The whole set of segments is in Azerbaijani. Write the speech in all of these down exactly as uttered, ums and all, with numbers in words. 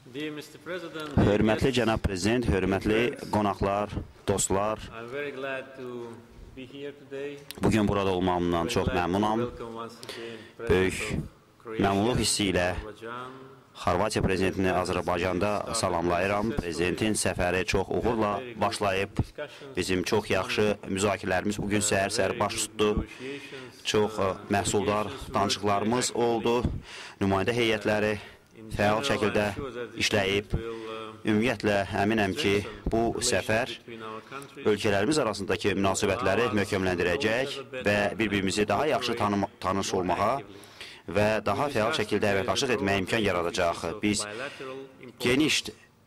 Hörmətli cənab prezident, hörmətli qonaqlar, dostlar, bugün burada olmamdan çox məmnunam. Böyük məmnunluq hissi ilə Xorvatiya prezidentini Azərbaycanda salamlayıram. Prezidentin səfəri çox uğurla başlayıb. Bizim çox yaxşı müzakirələrimiz bugün səhər-səhər baş tutdu. Çox məhsuldar danışıqlarımız oldu. Nümayəndə heyətləri fəal şəkildə işləyib. Ümumiyyətlə, əminəm ki, bu səfər ölkələrimiz arasındakı münasibətləri möhkəmləndirəcək və bir-birimizi daha yaxşı tanış olmağa və daha fəal şəkildə əməkdaşlıq etməyə imkan yaradacaq. Biz geniş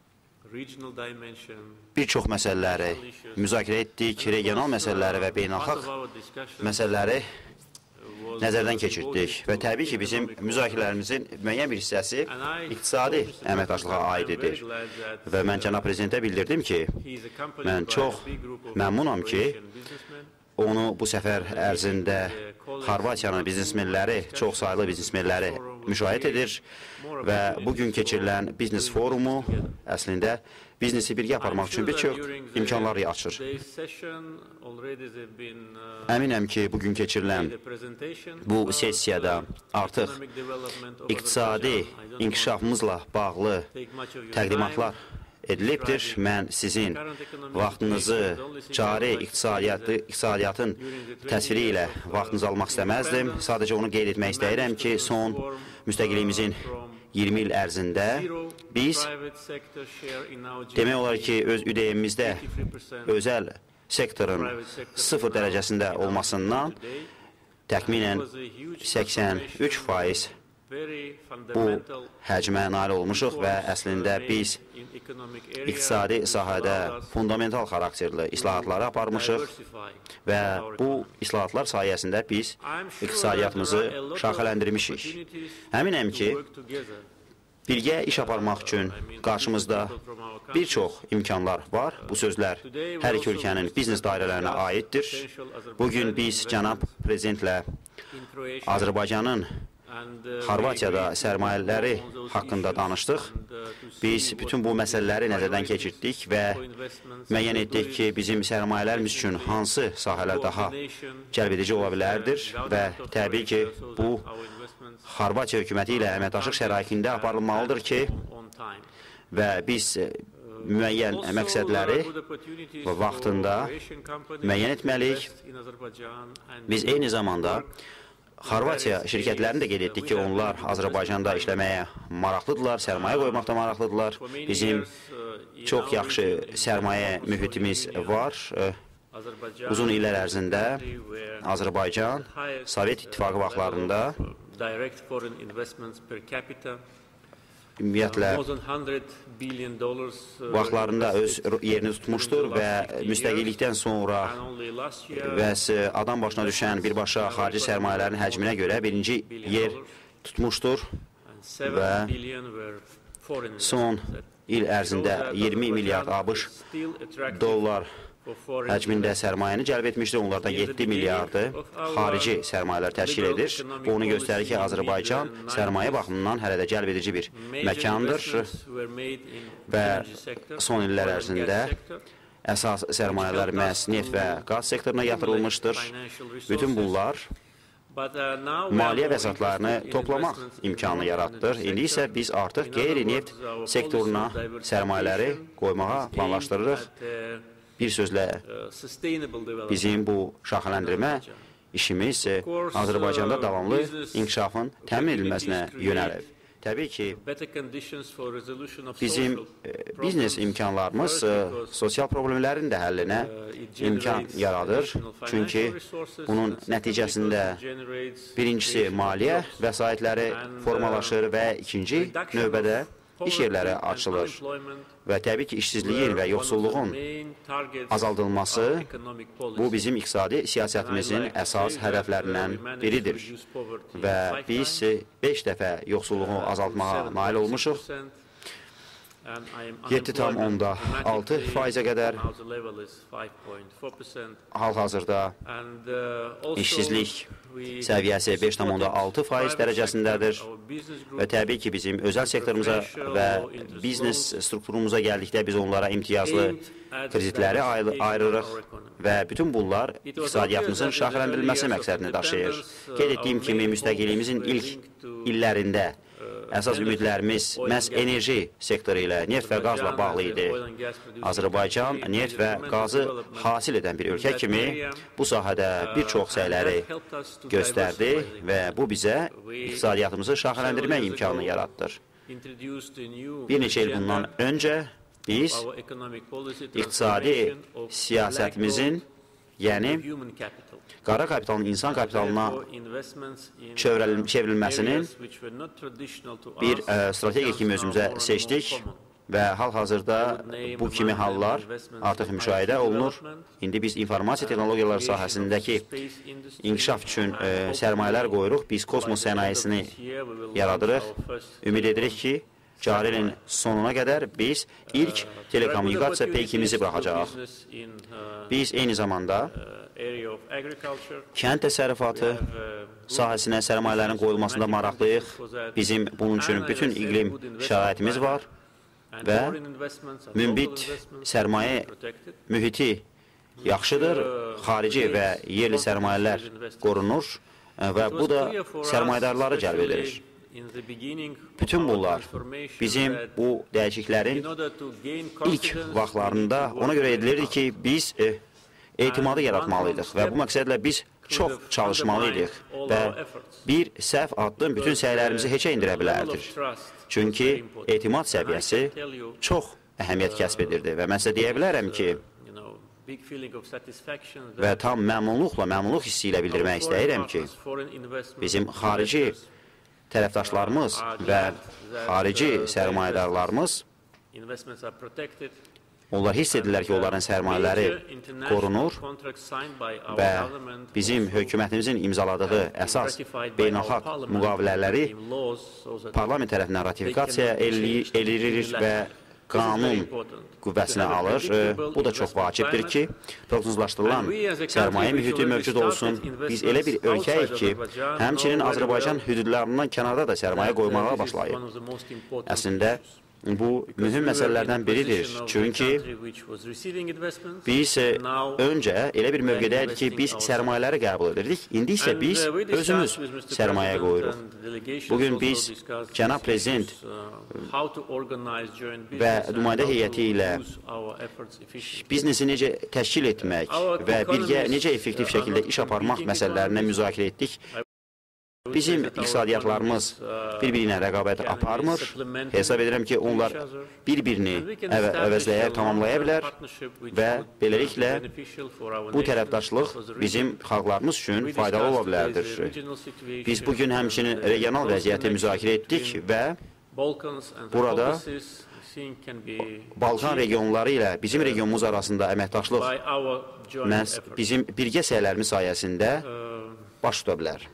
bir çox məsələləri müzakirə etdik, regional məsələləri və beynəlxalq məsələləri nəzərdən keçirdik və təbii ki, bizim müzakirələrimizin müəyyən bir hissəsi iqtisadi əməkdaşlığa aid edir. Və mən cənab prezidentə bildirdim ki, mən çox məmnunam ki, onu bu səfər ərzində Xorvatiyanın biznesmenləri, çox saylı biznesmenləri müşahidə edir və bugün keçirilən biznes forumu əslində biznesi birgə aparmaq üçün bir çox imkanları açır. Əminəm ki, bugün keçirilən bu sessiyada artıq iqtisadi inkişafımızla bağlı təqdimatlar edilibdir. Mən sizin vaxtınızı cari iqtisadiyyatın təsviri ilə vaxtınızı almaq istəməzdim. Sadəcə onu qeyd etmək istəyirəm ki, son müstəqilliyimizin iyirmi il ərzində biz demək olar ki, öz Ü D M-imizdə özəl sektorun sıfır dərəcəsində olmasından təxminən səksən üç faiz bu həcmə nail olmuşuq və əslində biz iqtisadi sahədə fundamental xarakterli islahatları aparmışıq və bu islahatlar sayəsində biz iqtisadiyyatımızı şaxələndirmişik. Əminəm ki, birgə iş aparmaq üçün qarşımızda bir çox imkanlar var. Bu sözlər hər iki ölkənin biznes dairələrinə aiddir. Bugün biz cənab prezidentlə Azərbaycanın Xorvatiyada sərmayələri haqqında danışdıq. Biz bütün bu məsələləri nəzərdən keçirdik və müəyyən etdik ki, bizim sərmayələrimiz üçün hansı sahələr daha cəlbedici ola bilərdir və təbii ki, bu Xorvatiya hökuməti ilə əməkdaşlıq şəraitində aparılmalıdır ki, və biz müəyyən məqsədləri vaxtında müəyyən etməliyik. Biz eyni zamanda Xorvatiya şirkətlərini də qeyd etdik ki, onlar Azərbaycanda işləməyə maraqlıdırlar, sərmayə qoymaqda maraqlıdırlar. Bizim çox yaxşı sərmayə mühitimiz var. Uzun illər ərzində Azərbaycan, Sovet İttifaqı vaxtlarında ümumiyyətlə vaxtlarında öz yerini tutmuşdur və müstəqillikdən sonra və adam başına düşən birbaşa xarici sərmayələrin həcminə görə birinci yer tutmuşdur və son il ərzində iyirmi milyard ABŞ dollar həcmində sərmayəni cəlb etmişdir. Onlardan yeddi milyardı xarici sərmayələr təşkil edir. Bu onu göstərir ki, Azərbaycan sərmayə baxımından hələ də cəlb edici bir məkandır və son illər ərzində əsas sərmayələr məhz neft və qaz sektoruna yatırılmışdır. Bütün bunlar maliyyə vəsatlarını toplamaq imkanı yaratdır. İndi isə biz artıq qeyri-neft sektoruna sərmayələri qoymağa planlaşdırırıq. Bir sözlə, bizim bu şaxələndirmə işimiz Azərbaycanda davamlı inkişafın təmin edilməsinə yönəlib. Təbii ki, bizim biznes imkanlarımız sosial problemlərin də həllinə imkan yaradır. Çünki bunun nəticəsində birincisi maliyyə vəsaitləri formalaşır və ikinci növbədə iş yerləri açılır və təbii ki, işsizliyin və yoxsulluğun azaldılması bu bizim iqtisadi siyasətimizin əsas hədəflərindən biridir və biz beş dəfə yoxsulluğu azaltmağa nail olmuşuq yeddi tam onda altı faizə qədər, hal-hazırda işsizlik səviyyəsi beş tam onda altı faiz dərəcəsindədir və təbii ki, bizim özəl sektorumuza və biznes strukturumuza gəldikdə biz onlara imtiyazlı kreditləri ayırırıq və bütün bunlar iqtisadiyyatımızın şaxələndirilməsi məqsədini daşıyır. Qeyd etdiyim kimi, müstəqilliyimizin ilk illərində əsas ümidlərimiz məhz enerji sektoru ilə, neft və qazla bağlı idi. Azərbaycan neft və qazı hasil edən bir ölkə kimi bu sahədə bir çox səyləri göstərdi və bu bizə iqtisadiyyatımızı şaxələndirmək imkanını yaratdır. Bir neçə il bundan öncə biz iqtisadi siyasətimizin, yəni qara kapitalın insan kapitalına çevrilməsinin bir strategiya kimi özümüzə seçdik və hal-hazırda bu kimi hallar artıq müşahidə olunur. İndi biz informasiya texnologiyaları sahəsindəki inkişaf üçün sərmayələr qoyuruq. Biz kosmos sənayesini yaradırıq. Ümid edirik ki, cari ilin sonuna qədər biz ilk telekommunikasiya peykimizi buraxacaq. Biz eyni zamanda kənd təsərrüfatı sahəsinə sərmayələrin qoyulmasında maraqlıyıq. Bizim bunun üçün bütün iqlim şəraitimiz var və münbit sərmayə mühiti yaxşıdır, xarici və yerli sərmayələr qorunur və bu da sərmayədarları cəlb edir. Bütün bunlar bizim bu dəyişiklərin ilk vaxtlarında ona görə edilirdi ki, biz etimadı yaratmalıydıq və bu məqsədlə biz çox çalışmalıydıq və bir səhv addım bütün səylərimizi heçə indirə bilərdir. Çünki etimad səviyyəsi çox əhəmiyyət kəsb edirdi və mən sizə deyə bilərəm ki, və tam məmnunluqla, məmnunluq hissi ilə bildirmək istəyirəm ki, bizim xarici tərəfdaşlarımız və xarici sərmayədarlarımız onlar hiss edirlər ki, onların sərmayələri qorunur və bizim hökumətimizin imzaladığı əsas beynəlxalq müqavilələri parlament tərəfindən ratifikasiya edilir və qanun qüvvəsinə alır. Bu da çox vacibdir ki, proqnozlaşdırılan sərmayə mühiti mövcud olsun. Biz elə bir ölkəyik ki, həmçinin Azərbaycan hüdudlarından kənarda da sərmayə qoymağa başlayıb. Əslində, bu mühüm məsələlərdən biridir. Çünki biz öncə elə bir mövqedəydik ki, biz sərmayələri qəbul edirdik. İndi isə biz özümüz sərmayə qoyuruq. Bugün biz cənab prezident və nümayəndə heyəti ilə biznesi necə təşkil etmək və birgə necə effektiv şəkildə iş aparmaq məsələlərinə müzakirə etdik. Bizim iqtisadiyyatlarımız bir-biri ilə rəqabət aparmır. Hesab edirəm ki, onlar bir-birini əvəzləyə, tamamlaya bilər və beləliklə bu tərəfdaşlıq bizim xalqlarımız üçün faydalı ola bilərdir. Biz bugün həmçinin regional vəziyyəti müzakirə etdik və burada Balkan regionları ilə bizim regionumuz arasında əməkdaşlıq məhz bizim birgə səylərimiz sayəsində baş tuta bilər.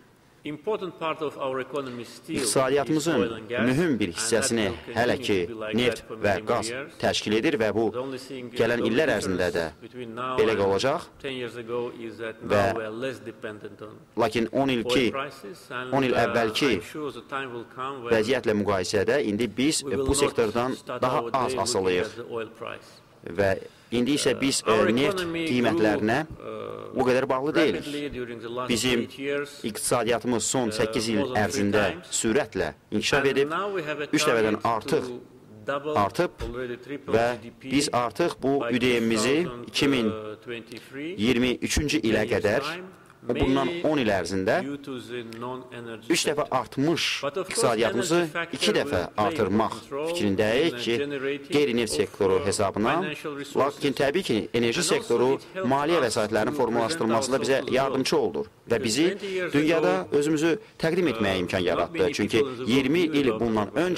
İqtisadiyyatımızın mühüm bir hissəsini hələ ki neft və qaz təşkil edir və bu gələn illər ərzində də belə olacaq və lakin on il əvvəlki vəziyyətlə müqayisədə indi biz bu sektordan daha az asılıyıq və indi isə biz neft qiymətlərinə o qədər bağlı deyilik. Bizim iqtisadiyyatımız son səkkiz il ərzində sürətlə inkişaf edib, üç dəfədən artıq artıb və biz artıq bu Ü D M-imizi iki min iyirmi üçüncü ilə qədər bundan on il ərzində üç dəfə artmış iqtisadiyyatımızı iki dəfə artırmaq fikrindəyik ki, qeyri-neft sektoru hesabına, lakin təbii ki, enerji sektoru maliyyə vəsaitlərinin formalaşdırılmasında bizə yardımcı olur və bizi dünyada özümüzü təqdim etməyə imkan yaratdı. Çünki iyirmi il bundan öncə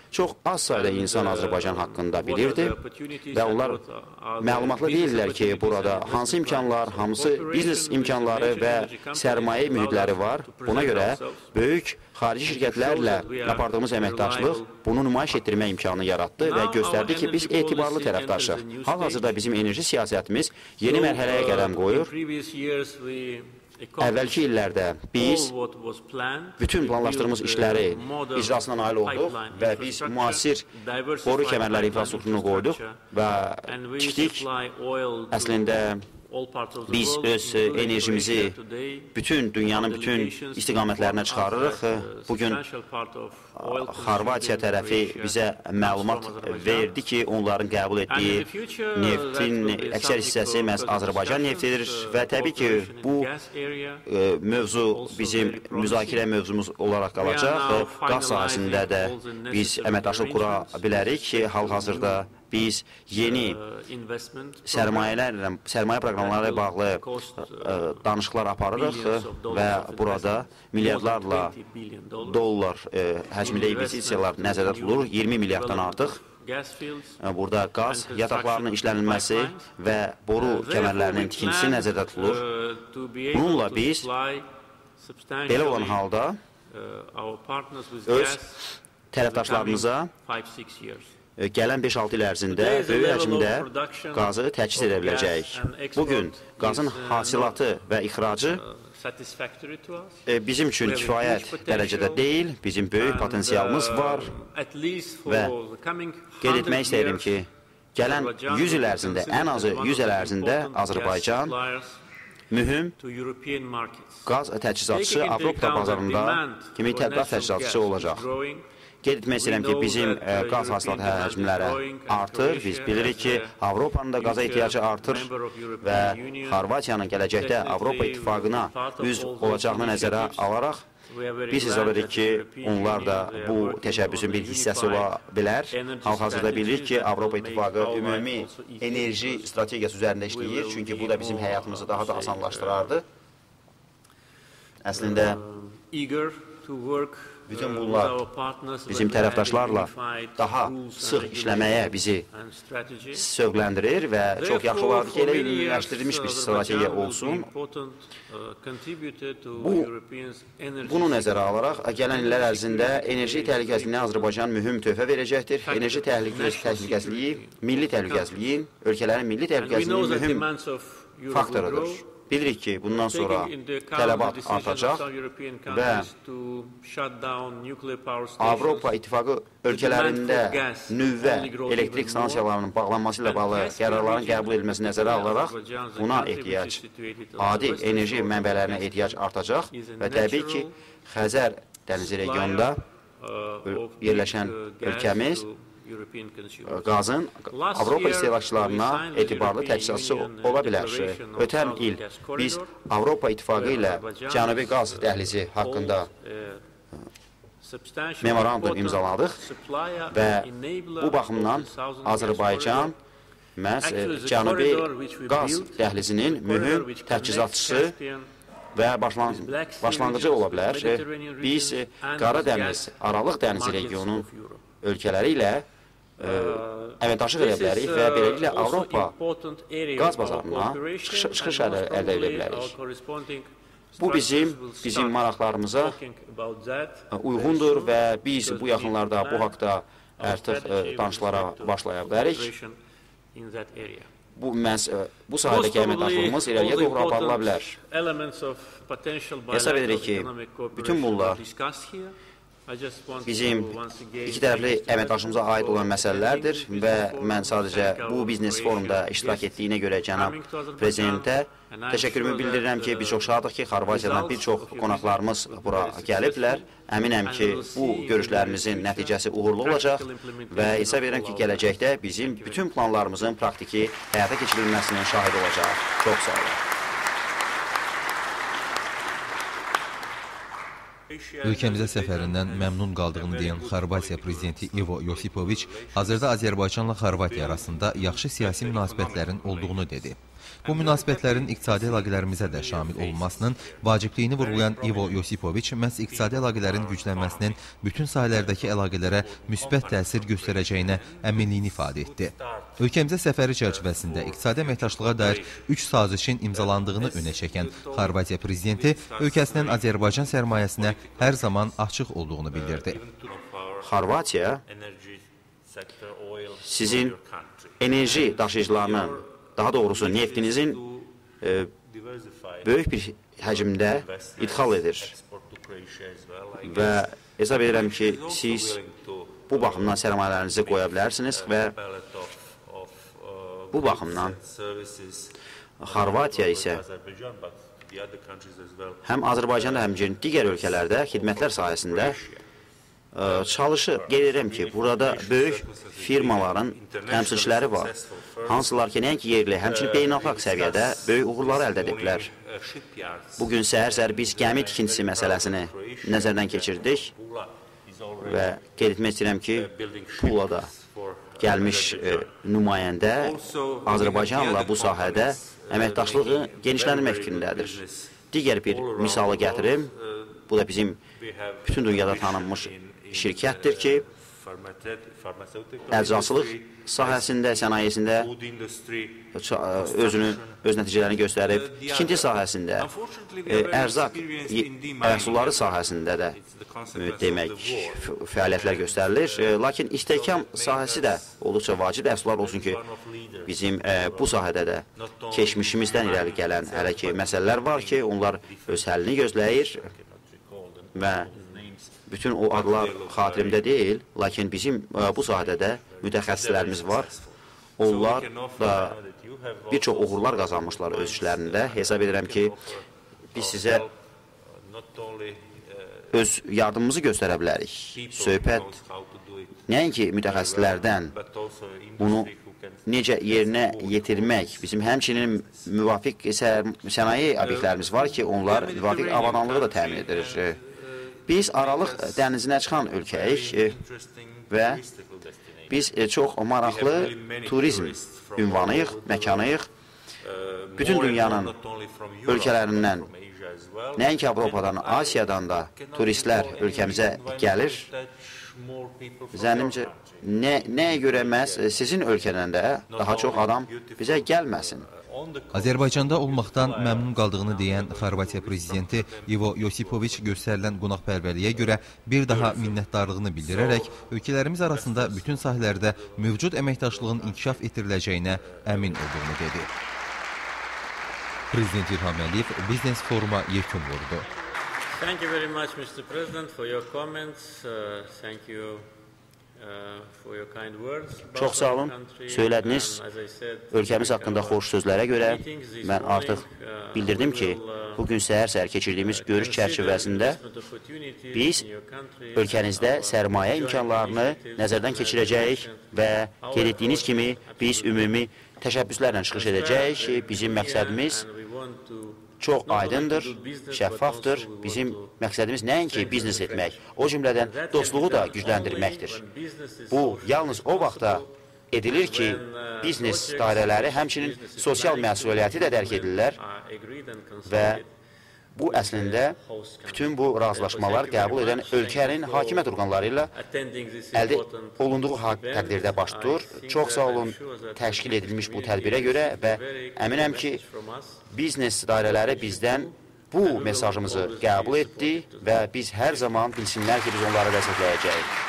Çox az sayda insan Azərbaycan haqqında bilirdi və onlar məlumatlı deyirlər ki, burada hansı imkanlar, hansı biznes imkanları və sərmayə mühitləri var. Buna görə böyük xarici şirkətlərlə apardığımız əməkdaşlıq bunu nümayiş etdirmə imkanı yaratdı və göstərdi ki, biz etibarlı tərəfdaşıq. Hal-hazırda bizim enerji siyasətimiz yeni mərhələyə qədəm qoyur. Əvvəlki illərdə biz bütün planlaşdırdığımız işləri icrasına nail olduq və biz müasir boru kəmərləri infrastrukturunu qoyduq və tikdik. Əslində, biz öz enerjimizi bütün dünyanın bütün istiqamətlərinə çıxarırıq. Bugün Xorvatiya tərəfi bizə məlumat verdi ki, onların qəbul etdiyi neftin əksər hissəsi məhz Azərbaycan neftidir və təbii ki, bu mövzu bizim müzakirə mövzumuz olaraq qalacaq. Qaz sahəsində də biz əməkdaşlıq qura bilərik ki, hal-hazırda biz yeni sərmayələrlə, sərmayə proqramları ilə bağlı danışıqlar aparırıq və burada milyardlarla dollar həcmində investisiyalar nəzərdə tutulur, iyirmi milyarddan artıq. Burada qaz yataqlarının işlənilməsi və boru kəmərlərinin tikintisi nəzərdə tutulur. Bununla biz belə olan halda öz tərəfdaşlarımıza gələn beş altı il ərzində böyük həcmdə qazı təchiz edə biləcəyik. Bugün qazın hasilatı və ixracı bizim üçün kifayət dərəcədə deyil, bizim böyük potensialımız var və qeyd etmək istəyirəm ki, gələn yüz il ərzində, ən azı yüz il ərzində Azərbaycan mühüm qaz təchizatçısı Avropa bazarında kimi qaz təchizatçısı olacaq. Qeyd etmək istəyirəm ki, bizim qaz hasilatı həcmləri artır. Biz bilirik ki, Avropanın da qaza ehtiyacı artır və Xorvatiyanın gələcəkdə Avropa İttifaqına üzv olacağını nəzərə alaraq, biz hesab edirik ki, onlar da bu təşəbbüsün bir hissəsi ola bilər. Hal-hazırda bilirik ki, Avropa İttifaqı ümumi enerji strategiyası üzərində işləyir, çünki bu da bizim həyatımızı daha da asanlaşdırardı. Əslində, bütün bunlar bizim tərəfdaşlarla daha sıx işləməyə bizi sövqləndirir və çox yaxşı olardı ki, elə ümumləşdirilmiş bir strategiya olsun. Bu, bunu nəzərə alaraq, gələn illər ərzində enerji təhlükəsizliyinə Azərbaycan mühüm töhfə verəcəkdir. Enerji təhlükəsizliyi, milli təhlükəsizliyin, ölkələrin milli təhlükəsizliyinin mühüm faktorudur. Bilirik ki, bundan sonra tələbat artacaq və Avropa İttifaqı ölkələrində nüvə elektrik stansiyalarının bağlanması ilə bağlı qərarların qəbul edilməsi nəzərə alaraq buna ehtiyac, adi enerji mənbələrinə ehtiyac artacaq və təbii ki, Xəzər dənizi regionunda yerləşən ölkəmiz qazın Avropa istehlakçılarına etibarlı təchizatçısı ola bilər. Ötən il biz Avropa İttifaqı ilə Cənubi qaz dəhlizi haqqında memorandum imzaladıq və bu baxımdan Azərbaycan məhz Cənubi qaz dəhlizinin mühüm təchizatçısı və başlanğıcı ola bilər. Biz Qara dəniz, Aralıq dənizi regionunun ölkələri ilə əməkdaşlıq edə bilərik və beləliklə Avropa qaz bazarına çıxış əldə edə bilərik. Bu bizim, bizim maraqlarımıza uyğundur və biz bu yaxınlarda bu haqda artıq danışıqlara başlaya bilərik. Bu, məhz, bu sahədəki əməkdaşlığımız irəliyə doğru aparıla bilər. Hesab edirik ki, bütün bunlar bizim iki tərəfli əməkdaşlığımıza aid olan məsələlərdir və mən sadəcə bu biznes forumda iştirak etdiyinə görə cənab prezidentə təşəkkürümü bildirirəm ki, biz çox şadıq ki, Xorvatiyadan bir çox qonaqlarımız bura gəliblər. Əminəm ki, bu görüşlərimizin nəticəsi uğurlu olacaq və hesab edirəm ki, gələcəkdə bizim bütün planlarımızın praktiki həyata keçirilməsinin şahidi olacaq. Çox sağ olun. Ölkəmizə səfərindən məmnun qaldığını deyən Xorvatiya prezidenti İvo Yosipoviç, hazırda Azərbaycanla Xorvatiya arasında yaxşı siyasi münasibətlərin olduğunu dedi. Bu münasibətlərin iqtisadi əlaqələrimizə də şamil olunmasının vacibliyini vurğulayan İvo Yosipoviç məhz iqtisadi əlaqələrin güclənməsinin bütün sahələrdəki əlaqələrə müsbət təsir göstərəcəyinə əminliyini ifadə etdi. Ölkəmizə səfəri çərçivəsində iqtisadi əməkdaşlığa dair üç sazişin imzalandığını önə çəkən Xorvatiya prezidenti ölkəsinin Azərbaycan sərmayəsinə hər zaman açıq olduğunu bildirdi. Xorvatiya sizin enerji daşıyıcılarının, daha doğrusu neftinizin e, böyük bir həcmdə idxal edir. Və hesab edirəm ki, siz bu baxımdan sərmayələrinizi qoya bilərsiniz və bu baxımdan Xorvatiya isə həm Azərbaycanda, həm digər ölkələrdə xidmətlər sayəsində çalışıb. Qeyd edirəm ki, burada böyük firmaların təmsilçiləri var. Hansılar ki, nəinki yerli, həmçinin beynəlxalq səviyyədə böyük uğurları əldə ediblər. Bugün səhər-səhər biz gəmi tikintisi məsələsini nəzərdən keçirdik və qeyd etmək istəyirəm ki, Pulada gəlmiş e, nümayəndə Azərbaycanla bu sahədə əməkdaşlığı genişləndirmək fikrindədir. Digər bir misalı gətirim, bu da bizim bütün dünyada tanınmış şirkətdir ki, əczaçılıq sahəsində, sənayesində özünü, öz nəticələrini göstərib, tikinti sahəsində, ərzaq məhsulları sahəsində də demək fəaliyyətlər göstərilir. Lakin istehkam sahəsi də olduqca vacib əfsuslar olsun ki, bizim bu sahədə də keçmişimizdən irəli gələn hələ ki məsələlər var ki, onlar öz həllini gözləyir və bütün o adlar xatirimdə deyil, lakin bizim bu sahədə də mütəxəssislərimiz var. Onlar da bir çox uğurlar qazanmışlar öz işlərində. Hesab edirəm ki, biz sizə öz yardımımızı göstərə bilərik. Söhbət nəinki mütəxəssislərdən bunu necə yerinə yetirmək, bizim həmçinin müvafiq sənaye obyektlərimiz var ki, onlar müvafiq avadanlığı da təmin edir. Biz Aralıq dənizinə çıxan ölkəyik və biz çox maraqlı turizm ünvanıyıq, məkanıyıq. Bütün dünyanın ölkələrindən, nəinki Avropadan, Asiyadan da turistlər ölkəmizə gəlir. Zənnimcə, nə, nəyə görə məhz sizin ölkədən də daha çox adam bizə gəlməsin? Azərbaycanda olmaqdan məmnun qaldığını deyən Xorvatiya prezidenti İvo Yosipoviç göstərilən qonaqpərvərliyə görə bir daha minnətdarlığını bildirərək ölkələrimiz arasında bütün sahələrdə mövcud əməkdaşlığın inkişaf etdiriləcəyinə əmin olduğunu dedi. Prezident İlham Əliyev Biznes Foruma yekun vurdu. Thank you very much, Mister President, for your comments. Uh, thank you. Çox sağ olun, söylədiniz. Ölkəmiz haqqında xoş sözlərə görə mən artıq bildirdim ki, bugün səhər-səhər keçirdiyimiz görüş çərçivəsində biz ölkənizdə sərmayə imkanlarını nəzərdən keçirəcəyik və qeyd etdiyiniz kimi biz ümumi təşəbbüslərlə çıxış edəcəyik. Bizim məqsədimiz çox aydındır, şəffafdır. Bizim məqsədimiz nəinki biznes etmək, o cümlədən dostluğu da gücləndirməkdir. Bu, yalnız o vaxtda edilir ki, biznes dairələri həmçinin sosial məsuliyyəti də dərk edirlər və bu əslində bütün bu razılaşmalar qəbul edən ölkənin hakimiyyət orqanları ilə əldə olunduğu təqdirdə baş tutur. Çox sağ olun təşkil edilmiş bu tədbirə görə və əminəm ki, biznes dairələri bizdən bu mesajımızı qəbul etdi və biz hər zaman bilsinlər ki, biz onları dəstəkləyəcəyik.